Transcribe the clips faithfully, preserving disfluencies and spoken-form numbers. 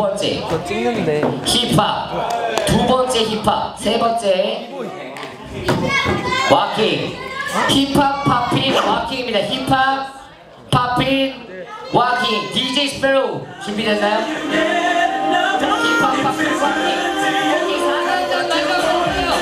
번째 또 찍는데 힙합, 두 번째 힙합, 세 번째 와킹. 힙합, 팝핀, 와킹입니다. 힙합, 팝핀, 와킹. 디제이 스페로 준비됐나요? 힙합, 팝핀, 와킹. 여기 사 단전 날려주세요.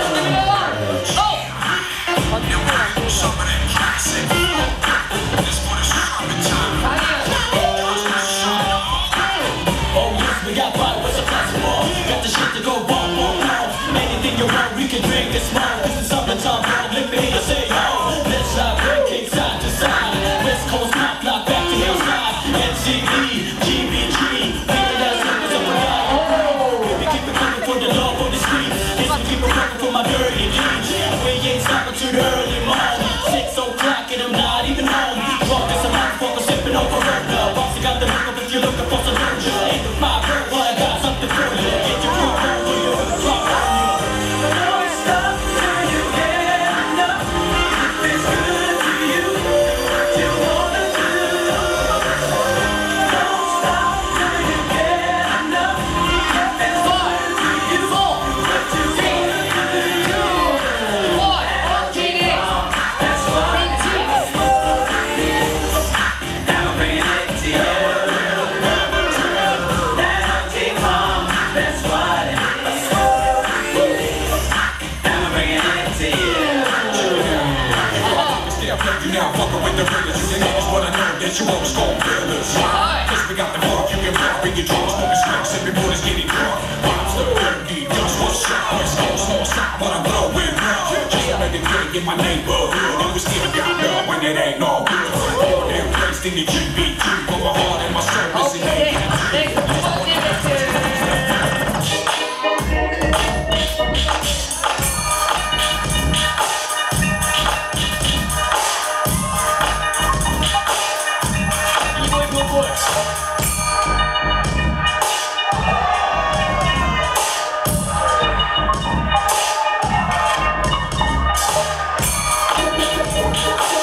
We got fire, what's a festival? Got the shit to go boom, boom, boom. Anything you want, we can drink this more. Cause it's summertime, bro, let me hear you say yo. Let's shop, break kick side to side. West Coast pop, lock back to hillside. N C E, G B G, people that's niggas up and down. We keep it coming for the love on the street. Yes, we keep it coming for my dirty deeds. We ain't stopping too early morning. Six o'clock and I'm not even home. Drunk as a motherfucker, sipping on Corona. Boss, you got the hook up if you're looking for some danger. Ain't the five. Now fucking with the realest, you know what I know that you always gon' feel us. Cause we got the mark, you can rock, bring your drums, smoking smoke, sipping boys getting drunk. Vibes the dirty, just what's up, it's no small stop, but I'm blowing up. Just another day in my neighborhood, and we still got love when it ain't no good. All them placed in the G B G, put my heart and my soul is in it.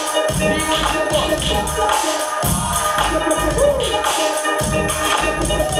Woo!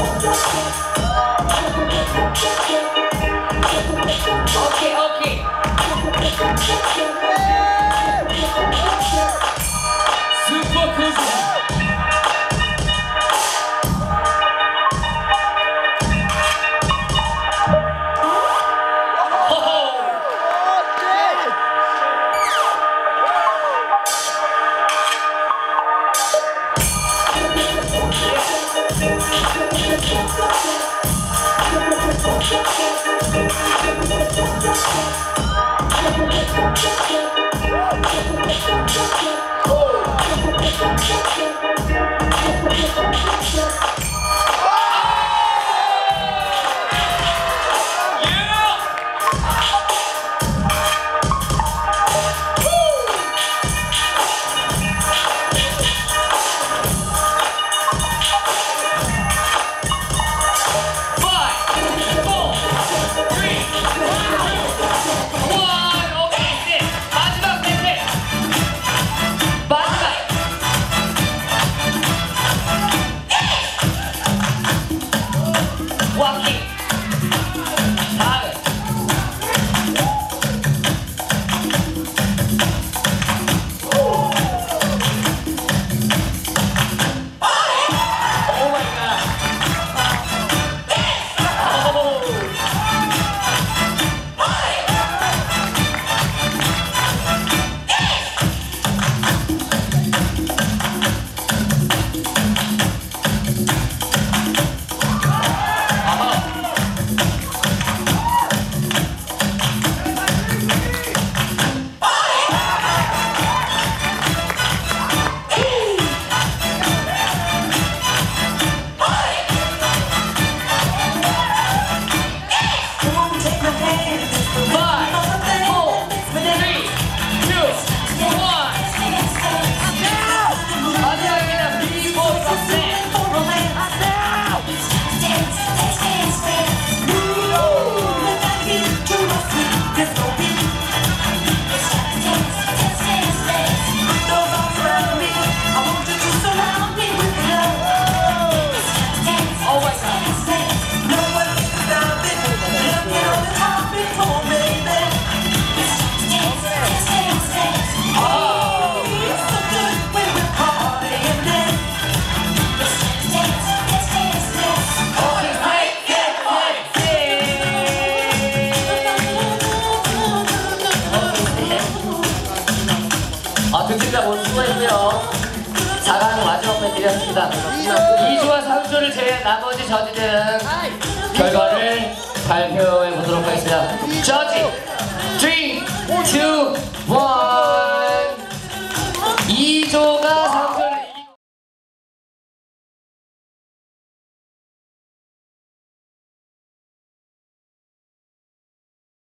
모두 수고했고요. 사 강 마지막 배 드렸습니다. 이 주와 삼 주를 제외한 나머지 저지들은 결과를 발표해 보도록 하겠습니다. 저지 삼, 이, 일